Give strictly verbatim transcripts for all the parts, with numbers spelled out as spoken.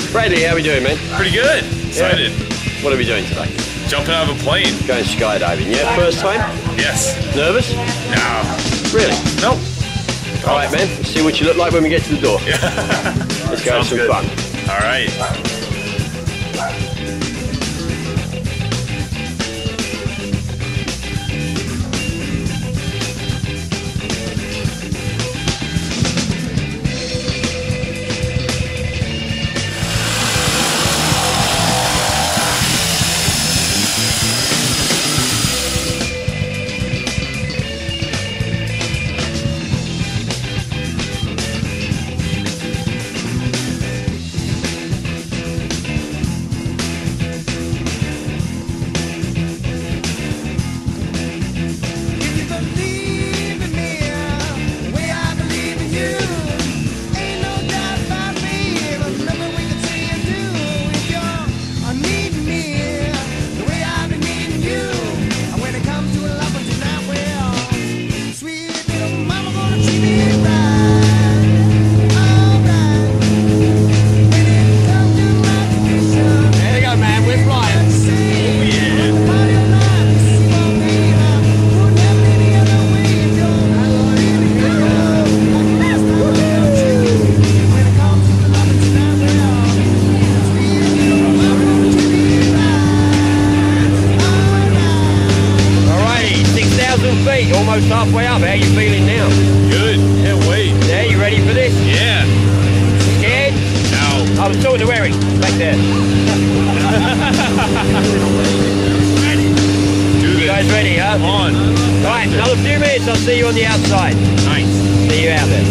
Bradley, how are we doing, man? Pretty good. Excited. Yeah. What are we doing today? Jumping out of a plane. Going skydiving, yeah? First time? Yes. Nervous? No. Really? Nope. All right, man. Let's see what you look like when we get to the door. Yeah. Let's go have some good. fun. All right. Almost halfway up. How are you feeling now? Good. Can't wait. Yeah, you ready for this? Yeah. Scared? No. I was talking to Eric back there. Do this. You guys ready, huh? Come on. Right, another few minutes. I'll see you on the outside. Nice. See you out there.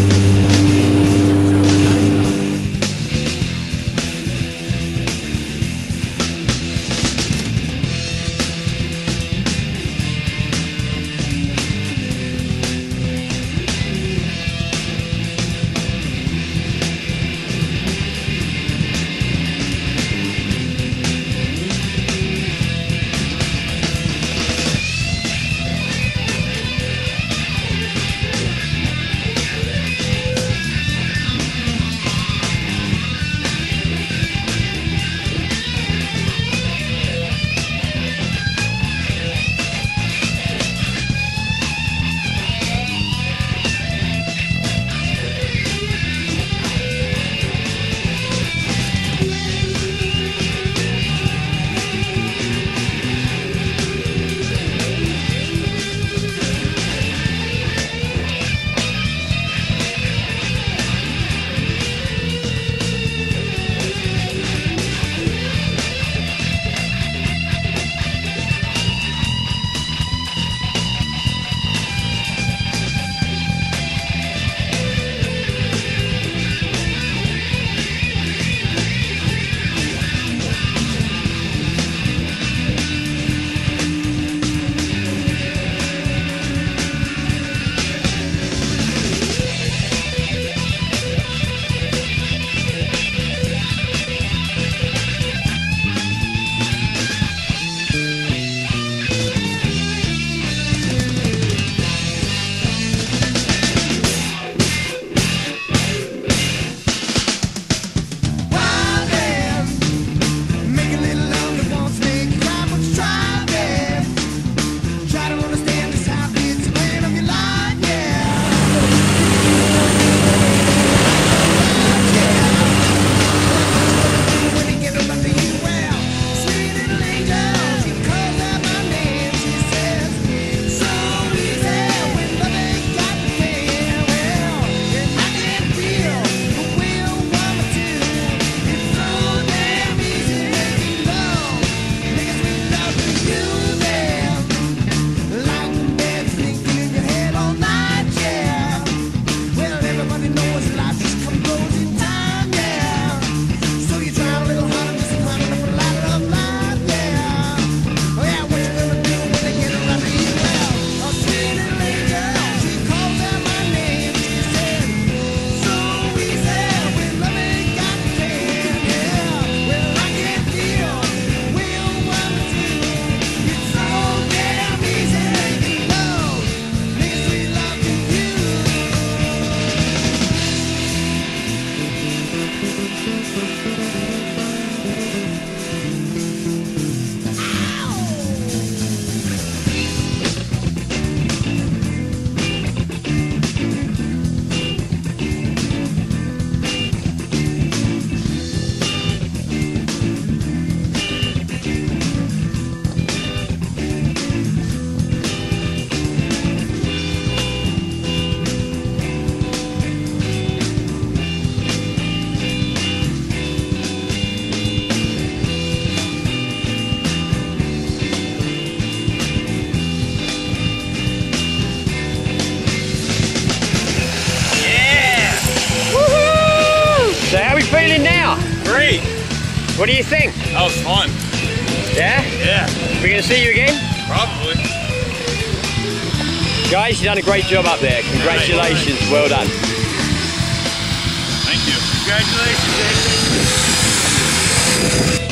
great. What do you think? That was fun. Yeah? Yeah, We're going to see you again? probably. Guys, you've done a great job up there. Congratulations. Well done. Thank you. Congratulations, David.